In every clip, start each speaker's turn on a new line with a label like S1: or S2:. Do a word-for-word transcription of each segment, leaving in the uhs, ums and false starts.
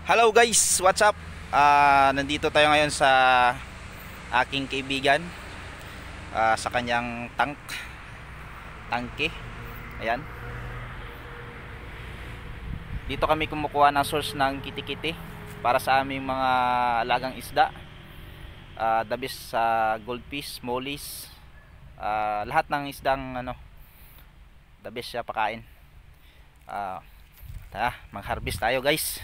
S1: Hello guys, what's up? Ah, nandito tayo ngayon sa aking kaibigan, ah, sa kanyang tank, tangke. Ayan. Dito kami kumukuha ng source ng kiti-kiti para sa aming mga alagang isda. Ah, the best sa goldfish, mollies, ah, lahat ng isdang ano, the best siya pakain. Ah, tara, mag-harvest tayo guys.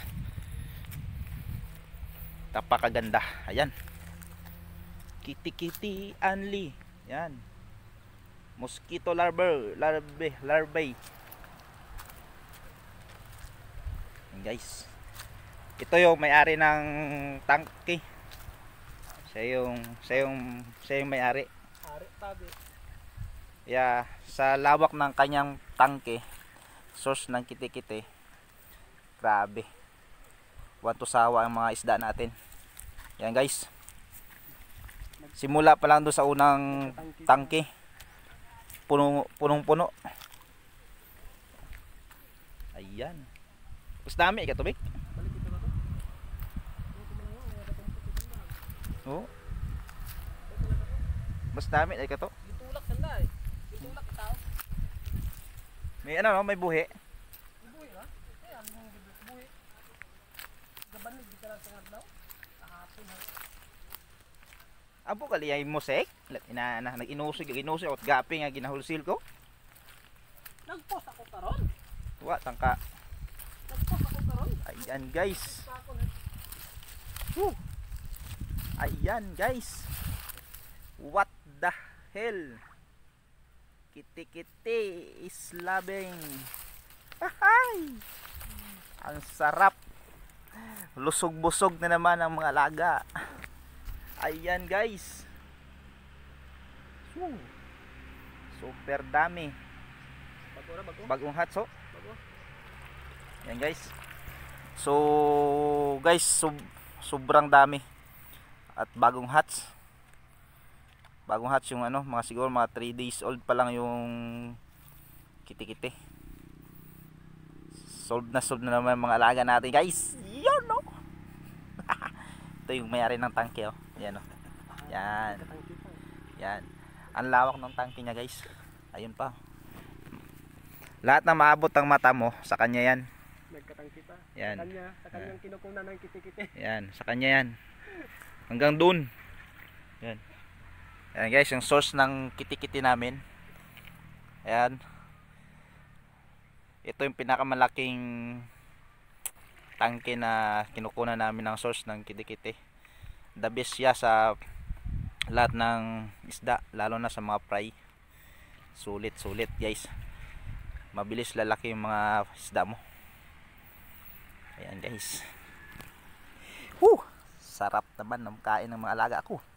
S1: Napakaganda. Ayan. Kiti-kiti only. Yan. Mosquito larvae, larvae, larvae. Yan guys. Ito yung may-ari ng tangke. Siya yung siya yung siya yung may-ari.
S2: Ari tabi.
S1: Yeah, sa lawak ng kanyang tangke, source ng kiti-kiti. Grabe. Wato sawa ang mga isda natin. Yan guys. Simula pa lang doon sa unang tangke. Puno, punong-puno. Ayan. Mas dami ka tubig. Oh. Mas dami ay ka to.
S2: Itulak sanda eh. Itulak itaw.
S1: May ano no, may buhi.
S2: Buhi ha? Ayan, buhi. Gaban di ka lang sa daw. Kahapon ha.
S1: Abo kali ay mosek. Ina na nag-inusig, inusig at gapi nga ginahulsil ko.
S2: Nagpost ako karon.
S1: Wa tangka.
S2: Nagpost ako karon.
S1: Ayan guys. Woo. Ayan guys. What the hell? Kiti-kiti is loving. Ahay. Ang sarap. Lusog-busog na naman ang mga alaga. Ayan guys. Woo. Super dami.
S2: Bago ra bago.
S1: Bagong hatso.
S2: Bago.
S1: Ayan guys. So guys, sub sobrang dami. At bagong hatch. Bagong hatch yung ano, mga siguro mga three days old pa lang yung kiti-kiti. Sold na sold na naman mga alaga natin guys. Yun no. Ito yung may-ari ng tangke oh. Yan oh. Yan. Yan. Ang lawak ng tangke niya guys. Ayun pa. Lahat na maabot ang mata mo sa kanya yan.
S2: Nagkatangki pa.
S1: Yan.
S2: Sa kanya, sa kanyang kinukunan ng kiti-kiti.
S1: Yan, sa kanya yan. Hanggang dun. Yan. Yan guys, yung source ng kiti-kiti namin. Ayan. Ito yung pinakamalaking tangke na kinukunan namin ng source ng kiti-kiti. The best siya sa lahat ng isda, lalo na sa mga fry. Sulit, sulit guys. Mabilis lalaki yung mga isda mo. Ayan guys. Woo! Sarap naman ng kain ng mga alaga ko.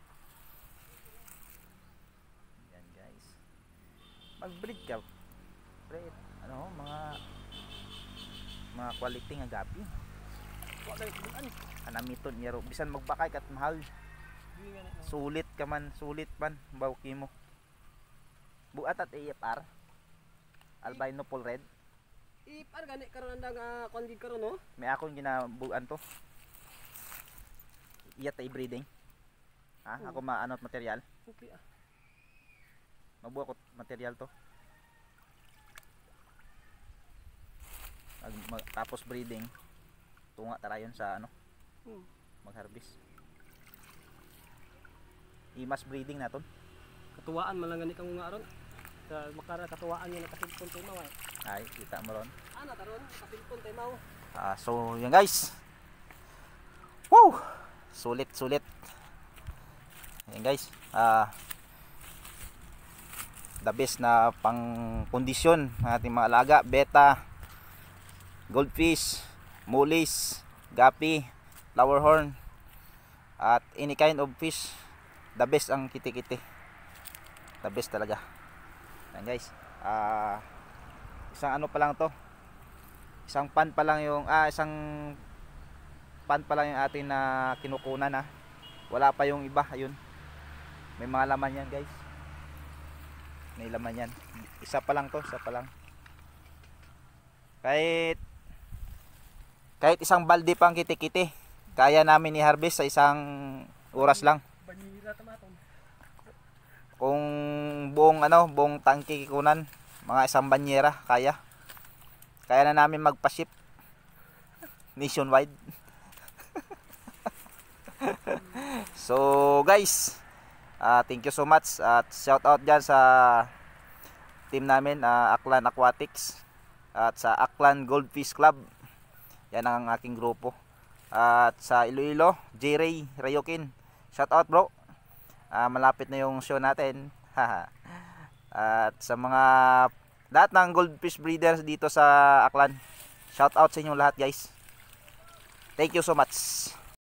S1: Ayan guys. Mag-breed ka. Breed. Ano, mga mga quality nga gapi.
S2: Wa dai kuan.
S1: Anamiton niya ro. Bisan magbakay kat mahal. Sulit ka man, sulit man. Bawki mo. Buat at A F R. Albino Full Red.
S2: Ipar gani karon anda nga kuan gid karon no.
S1: May akong ginabuan to. Iyat ay breeding. Ha?
S2: Oo.
S1: Ako maano at material.
S2: Okay ah.
S1: Mabuha ko material to. Mag, mag, tapos breeding. Tunga tarayon sa ano,
S2: Hmm.
S1: mag-harvest. Imas breeding naton.
S2: Katuwaan man lang gani kang nga aron. Sa makara katuwaan niya nakasilpon tay maw.
S1: Ay, kita mo ron.
S2: Ana taron nakasilpon tay maw.
S1: Ah, so yan guys. Woo! Sulit, sulit. Yan guys. Ah, the best na pang kondisyon ng ating mga alaga, beta, goldfish, mollies, gapi, flowerhorn, at any kind of fish. The best ang kiti-kiti. The best talaga. Yan guys. Ah, isang ano pa lang to. Isang pan pa lang yung ah isang pan pa lang yung atin na kinukunan ha. Wala pa yung iba, ayun. May mga laman yan guys. May laman yan. Isa pa lang to, isa pa lang. Kahit Kahit isang balde pang kiti-kiti, kaya namin i-harvest sa isang oras lang.
S2: Banira tamaton.
S1: Kung buong ano, buong tangke kunan, mga isang banyera kaya. Kaya na namin magpa-ship nationwide. So guys, uh, thank you so much at shout out dyan sa team namin, uh, Aklan Aquatics at sa Aklan Goldfish Club. Yan ang aking grupo. At sa Iloilo, J-Ray Rayokin, shout out bro. Uh, malapit na yung show natin. At sa mga lahat ng goldfish breeders dito sa Aklan, shout out sa inyo lahat guys. Thank you so much.